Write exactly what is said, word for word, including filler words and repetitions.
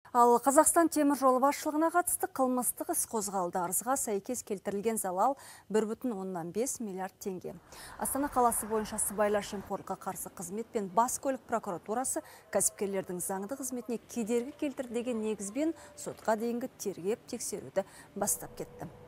Ал Қазақстан темір жолы басшылығына қатысты қылмыстық іс қозғалды. Арызға сәйкес келтірілген залал бір бүтін оннан бес миллиард теңге. Астана қаласы бойынша сыбайлас жемқорлыққа қарсы қызмет пен бас көлік прокуратурасы кәсіпкерлердің заңды қызметіне кедергі келтірді деген негізбен сотқа дейінгі тергеп тексеруді бастап кетті.